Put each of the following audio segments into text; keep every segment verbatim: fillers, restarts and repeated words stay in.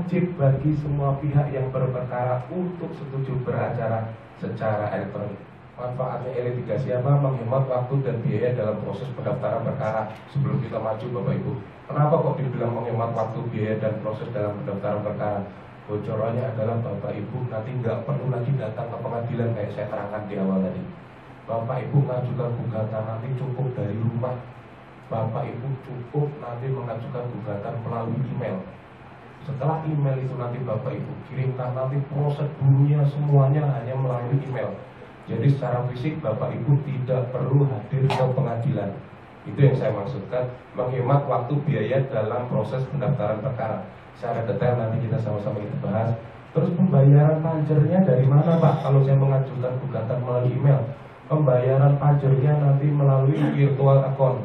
wajib bagi semua pihak yang berperkara untuk setuju beracara secara elektronik. Manfaatnya E litigasi apa? Menghemat waktu dan biaya dalam proses pendaftaran perkara. Sebelum kita maju Bapak Ibu, kenapa kok dibilang menghemat waktu, biaya, dan proses dalam pendaftaran perkara? Bocorannya adalah Bapak Ibu nanti nggak perlu lagi datang ke pengadilan kayak saya terangkan di awal tadi. Bapak Ibu mengajukan gugatan nanti cukup dari rumah. Bapak Ibu cukup nanti mengajukan gugatan melalui email. Setelah email itu nanti Bapak Ibu kirimkan, nanti prosedurnya semuanya hanya melalui email. Jadi secara fisik Bapak Ibu tidak perlu hadir ke pengadilan. Itu yang saya maksudkan, menghemat waktu biaya dalam proses pendaftaran perkara. Secara detail nanti kita sama-sama kita bahas. Terus pembayaran pajernya dari mana Pak? Kalau saya mengajukan gugatan melalui email, pembayaran pajernya nanti melalui virtual account.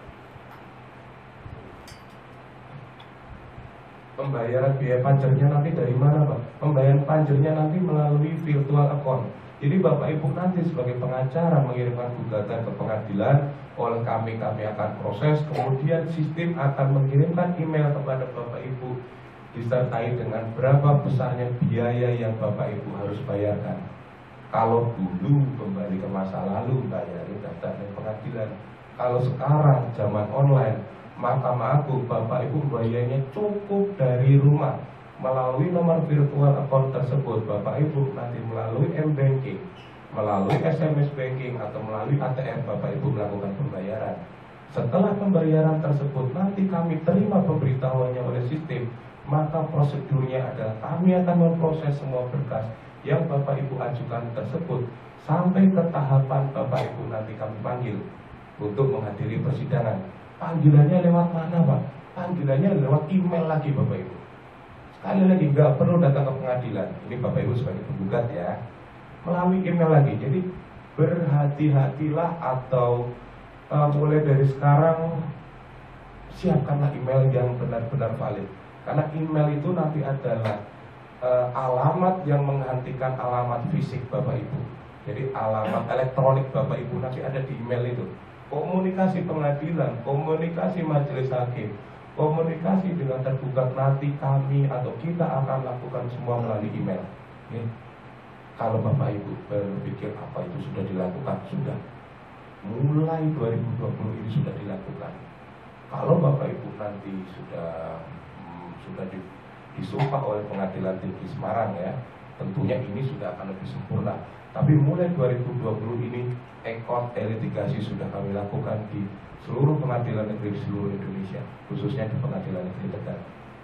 Pembayaran biaya pajernya nanti dari mana Pak? Pembayaran pajernya nanti melalui virtual account. Jadi Bapak Ibu nanti sebagai pengacara mengirimkan gugatan ke pengadilan, oleh kami kami akan proses, kemudian sistem akan mengirimkan email kepada Bapak Ibu disertai dengan berapa besarnya biaya yang Bapak Ibu harus bayarkan. Kalau dulu kembali ke masa lalu bayarin daftar di pengadilan. Kalau sekarang zaman online, Mahkamah Agung, Bapak Ibu bayarnya cukup dari rumah melalui nomor virtual account tersebut. Bapak Ibu nanti melalui m-banking, melalui S M S banking, atau melalui A T M Bapak Ibu melakukan pembayaran. Setelah pembayaran tersebut nanti kami terima pemberitahuannya oleh sistem, maka prosedurnya adalah kami akan memproses semua berkas yang Bapak Ibu ajukan tersebut sampai ke tahapan Bapak Ibu nanti kami panggil untuk menghadiri persidangan. Panggilannya lewat mana Pak? Panggilannya lewat email lagi Bapak Ibu. Sekali lagi nggak perlu datang ke pengadilan. Ini Bapak Ibu sebagai penggugat ya, melalui email lagi. Jadi berhati-hatilah, atau uh, mulai dari sekarang siapkanlah email yang benar-benar valid. Karena email itu nanti adalah uh, alamat yang menggantikan alamat fisik Bapak Ibu. Jadi alamat elektronik Bapak Ibu nanti ada di email itu. Komunikasi pengadilan, komunikasi majelis hakim, komunikasi dengan tergugat nanti kami atau kita akan lakukan semua melalui email. Oke. Kalau Bapak Ibu berpikir apa itu sudah dilakukan, sudah. Mulai dua ribu dua puluh ini sudah dilakukan. Kalau Bapak Ibu nanti sudah hmm, sudah di, disumpah oleh Pengadilan Tinggi Semarang ya, tentunya ini sudah akan lebih sempurna. Tapi mulai dua ribu dua puluh ini ekor e-litigasi sudah kami lakukan di seluruh pengadilan negeri di seluruh Indonesia, khususnya di Pengadilan Negeri Tegal.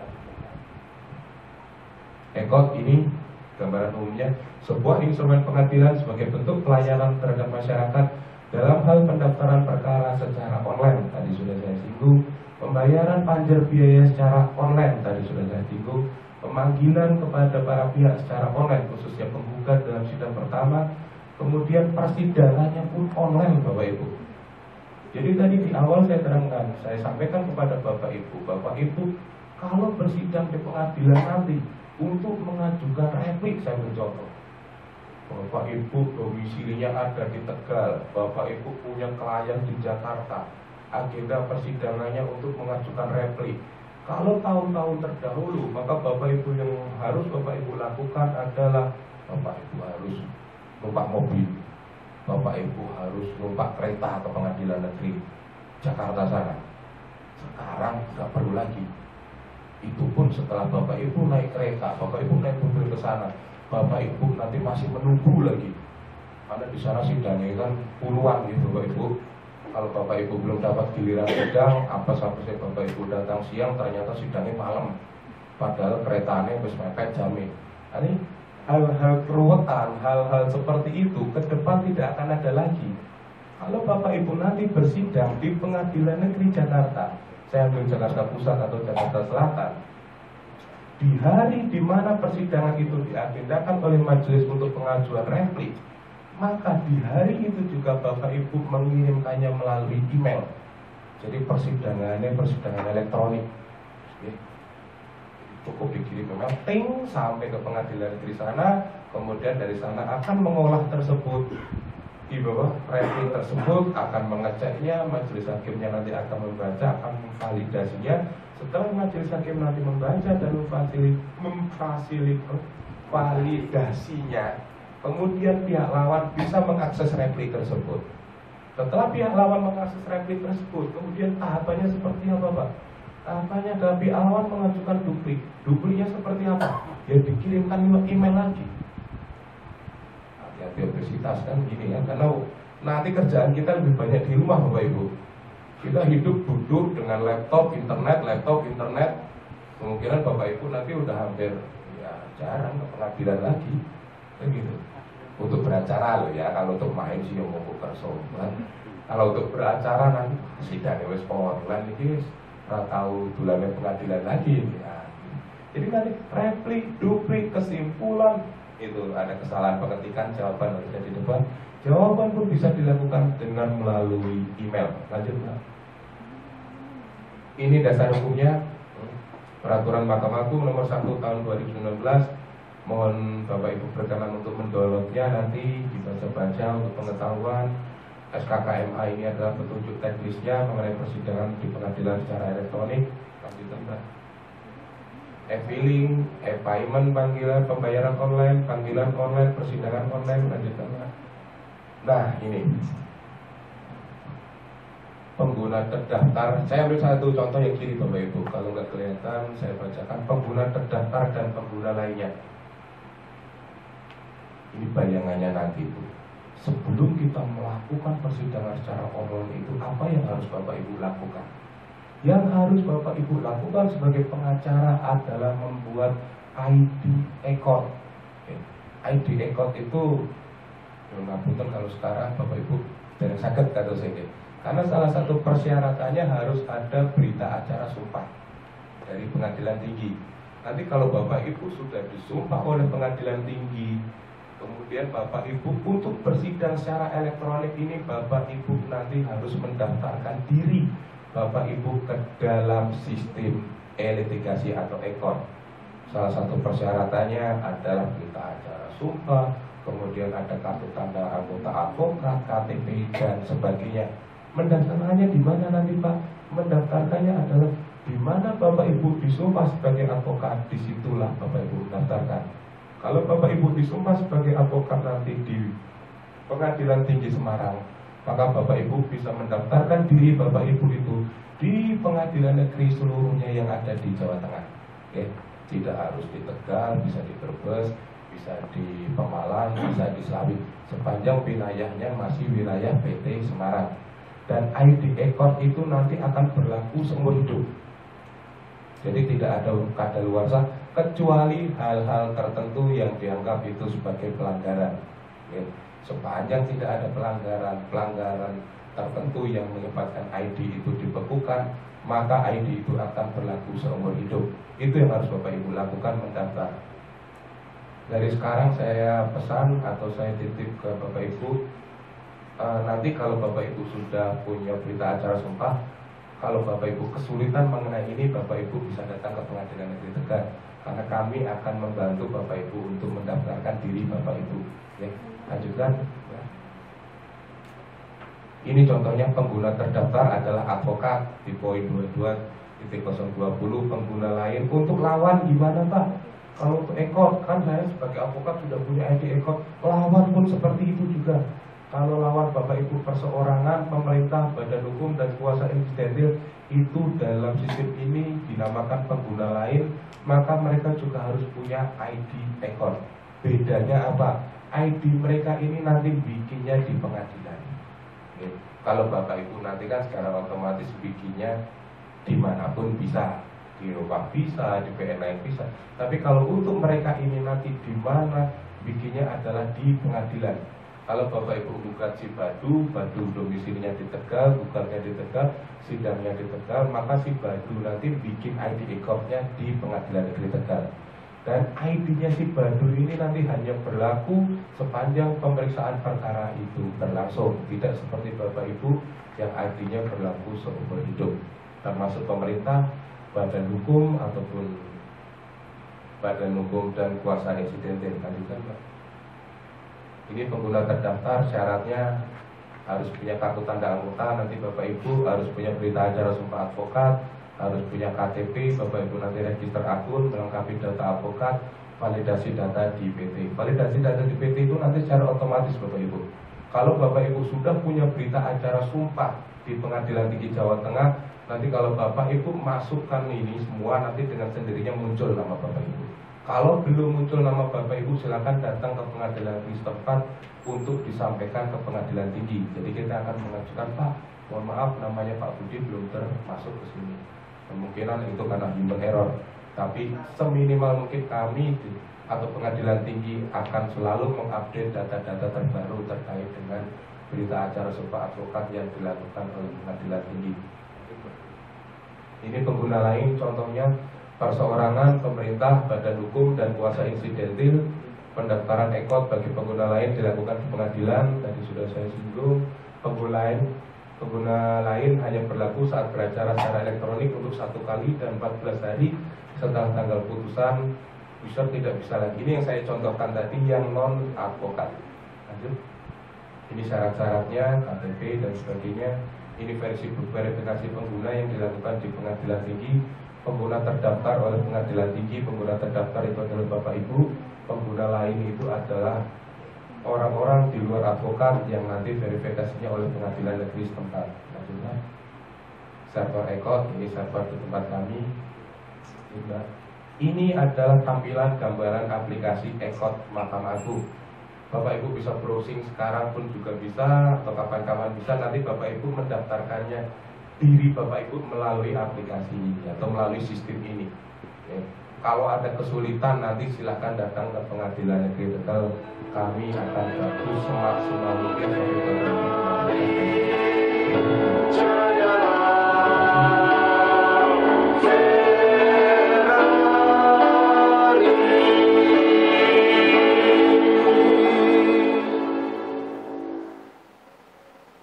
Ekor ini gambaran umumnya sebuah instrumen pengadilan sebagai bentuk pelayanan terhadap masyarakat dalam hal pendaftaran perkara secara online. Tadi sudah saya singgung. Pembayaran panjer biaya secara online tadi sudah saya singgung. Pemanggilan kepada para pihak secara online, khususnya penggugat dalam sidang pertama. Kemudian persidangannya pun online Bapak Ibu. Jadi tadi di awal saya terangkan, saya sampaikan kepada Bapak Ibu, Bapak Ibu kalau bersidang di pengadilan nanti untuk mengajukan replik, saya mencontoh, Bapak Ibu domisilinya ada di Tegal, Bapak Ibu punya klien di Jakarta, agenda persidangannya untuk mengajukan replik. Kalau tahun-tahun terdahulu, maka Bapak Ibu yang harus Bapak Ibu lakukan adalah Bapak Ibu harus numpak mobil, Bapak Ibu harus numpak kereta ke pengadilan negeri Jakarta sana. Sekarang nggak perlu lagi. Itu pun setelah Bapak Ibu naik kereta, Bapak Ibu naik mobil ke sana, Bapak Ibu nanti masih menunggu lagi. Karena di sana sidangnya kan puluhan gitu Bapak Ibu. Kalau Bapak Ibu belum dapat giliran sidang, apa sampai saya Bapak Ibu datang siang, ternyata sidangnya malam. Padahal keretanya harus mepet jamnya. Ini hal-hal keruwetan, hal-hal seperti itu ke depan tidak akan ada lagi. Kalau Bapak Ibu nanti bersidang di Pengadilan Negeri Jakarta, saya ambil Jakarta Pusat atau Jakarta Selatan, di hari di mana persidangan itu diagendakan oleh majelis untuk pengajuan replik, maka di hari itu juga Bapak Ibu mengirimkannya melalui email. Jadi persidangannya persidangan elektronik. Cukup dikirim email, ting, sampai ke pengadilan negeri sana, kemudian dari sana akan mengolah tersebut, di bawah replik tersebut akan mengeceknya, majelis hakimnya nanti akan membaca, akan memvalidasinya. Setelah majelis hakim nanti membaca dan memfasilitasinya, kemudian pihak lawan bisa mengakses replik tersebut. Setelah pihak lawan mengakses replik tersebut, kemudian tahapannya seperti apa, Pak? Tahapannya adalah pihak lawan mengajukan duplik. Dupliknya seperti apa? Ya dikirimkan email lagi. Hati-hati obesitas kan gini ya, karena nanti kerjaan kita lebih banyak di rumah, Bapak Ibu. Kita hidup duduk dengan laptop, internet, laptop, internet. Kemungkinan Bapak Ibu nanti udah hampir ya jarang ke pengadilan lagi, begitu. Untuk beracara loh ya, kalau untuk main sih yang mau kersoban. Kalau untuk beracara nanti sidang wis online iki ora tahu dulane pengadilan lagi ya. Jadi nanti replik, duplik, kesimpulan itu ada kesalahan pengetikan jawaban harusnya di depan. Jawaban pun bisa dilakukan dengan melalui email. Lanjut, Pak. Ini dasar hukumnya Peraturan Mahkamah Agung nomor satu tahun dua ribu sembilan belas. Mohon Bapak Ibu berkenan untuk mendownloadnya, nanti dibaca-baca untuk pengetahuan. S K K M A ini adalah petunjuk teknisnya mengenai persidangan di pengadilan secara elektronik. Lanjutkan, Pak. E-filing, e-payment, panggilan, pembayaran online, panggilan online, persidangan online. Lanjutkan, Pak. Nah, ini pengguna terdaftar. Saya ambil satu contoh yang kiri, Bapak Ibu. Kalau nggak kelihatan, saya bacakan. Pengguna terdaftar dan pengguna lainnya. Ini bayangannya nanti itu. Sebelum kita melakukan persidangan secara online itu, apa yang harus Bapak Ibu lakukan? Yang harus Bapak Ibu lakukan sebagai pengacara adalah membuat I D account. I D account itu, ngapunten kalau sekarang Bapak Ibu dari sakit kata saya. Karena salah satu persyaratannya harus ada berita acara sumpah dari pengadilan tinggi. Nanti kalau Bapak Ibu sudah disumpah oleh pengadilan tinggi, kemudian Bapak Ibu untuk bersidang secara elektronik ini, Bapak Ibu nanti harus mendaftarkan diri Bapak Ibu ke dalam sistem e-litigasi atau e-court. Salah satu persyaratannya adalah berita acara sumpah, kemudian ada kartu tanda anggota advokat, K T P dan sebagainya. Mendaftarkannya di mana nanti, Pak? Mendaftarkannya adalah di mana Bapak Ibu disumpah sebagai advokat, disitulah Bapak Ibu daftarkan. Kalau Bapak Ibu disumpah sebagai advokat nanti di Pengadilan Tinggi Semarang, maka Bapak Ibu bisa mendaftarkan diri Bapak Ibu itu di pengadilan negeri seluruhnya yang ada di Jawa Tengah. Oke, tidak harus di Tegal, bisa di Brebes, bisa di Pemalang, bisa di Selawi, sepanjang wilayahnya masih wilayah P T Semarang. Dan I D account itu nanti akan berlaku seumur hidup. Jadi tidak ada kadaluarsa kecuali hal-hal tertentu yang dianggap itu sebagai pelanggaran. Ya. Sepanjang tidak ada pelanggaran pelanggaran tertentu yang menyebabkan I D itu dibekukan, maka I D itu akan berlaku seumur hidup. Itu yang harus Bapak Ibu lakukan, mendaftar. Dari sekarang saya pesan atau saya titip ke Bapak Ibu, e, nanti kalau Bapak Ibu sudah punya berita acara sumpah, kalau Bapak Ibu kesulitan mengenai ini, Bapak Ibu bisa datang ke Pengadilan Negeri Tegal, karena kami akan membantu Bapak Ibu untuk mendaftarkan diri Bapak Ibu. Ya, lanjutkan. Ya. Ini contohnya pengguna terdaftar adalah advokat di poin dua puluh dua titik nol dua nol. Pengguna lain untuk lawan gimana, Pak? Kalau untuk ekor, kan saya sebagai advokat sudah punya I D ekor. Lawan pun seperti itu juga. Kalau lawan Bapak Ibu perseorangan, pemerintah, badan hukum, dan kuasa insidentil itu dalam sistem ini dinamakan pengguna lain, maka mereka juga harus punya I D account. Bedanya apa? I D mereka ini nanti bikinnya di pengadilan. Oke. Kalau Bapak Ibu nanti kan secara otomatis bikinnya dimanapun bisa, di rumah bisa, di P N lain bisa. Tapi kalau untuk mereka ini nanti di mana bikinnya adalah di pengadilan. Kalau Bapak Ibu gugat si Badu, Badu domisilinya di Tegal, gugatnya di Tegal, sidangnya di Tegal, maka si Badu nanti bikin I D account-nya di Pengadilan Negeri Tegal. Dan I D-nya si Badu ini nanti hanya berlaku sepanjang pemeriksaan perkara itu berlangsung. Tidak seperti Bapak Ibu yang I D-nya berlaku seumur hidup. Termasuk pemerintah, badan hukum, ataupun badan hukum dan kuasa insidentil. Lanjutkan, Pak. Ini pengguna terdaftar, syaratnya harus punya kartu tanda anggota, nanti Bapak Ibu harus punya berita acara sumpah advokat, harus punya K T P, Bapak Ibu nanti register akun, melengkapi data advokat, validasi data di P T. Validasi data di P T itu nanti secara otomatis Bapak Ibu. Kalau Bapak Ibu sudah punya berita acara sumpah di Pengadilan Tinggi Jawa Tengah, nanti kalau Bapak Ibu masukkan ini semua, nanti dengan sendirinya muncul nama Bapak Ibu. Kalau belum muncul nama Bapak Ibu, silakan datang ke pengadilan tinggi setempat untuk disampaikan ke pengadilan tinggi. Jadi kita akan mengajukan, Pak, mohon maaf namanya Pak Budi belum termasuk ke sini. Kemungkinan itu karena human error. Tapi seminimal mungkin kami atau pengadilan tinggi akan selalu mengupdate data-data terbaru terkait dengan berita acara sumpah advokat yang dilakukan oleh pengadilan tinggi. Ini pengguna lain, contohnya perseorangan, pemerintah, badan hukum, dan kuasa insidentil. Pendaftaran ekot bagi pengguna lain dilakukan di pengadilan, tadi sudah saya singgung. Pengguna lain, pengguna lain hanya berlaku saat beracara secara elektronik untuk satu kali dan empat belas hari setelah tanggal putusan. User tidak bisa lagi. Ini yang saya contohkan tadi yang non advokat. Lanjut. Ini syarat-syaratnya, K T P dan sebagainya. Ini versi verifikasi pengguna yang dilakukan di pengadilan tinggi. Pengguna terdaftar oleh pengadilan tinggi, pengguna terdaftar itu adalah Bapak Ibu, pengguna lain itu adalah orang-orang di luar advokat yang nanti verifikasinya oleh pengadilan negeri setempat. Lanjutnya, server ekot, ini server di tempat kami. Ini adalah tampilan gambaran aplikasi ekot Mahkamah Agung. Bapak Ibu bisa browsing sekarang pun juga bisa, atau kapan-kapan bisa. Nanti Bapak Ibu mendaftarkannya diri Bapak Ibu melalui aplikasi ini atau melalui sistem ini. Ya. Kalau ada kesulitan nanti silahkan datang ke pengadilan negeri Tegal. Kami akan bantu semaksimal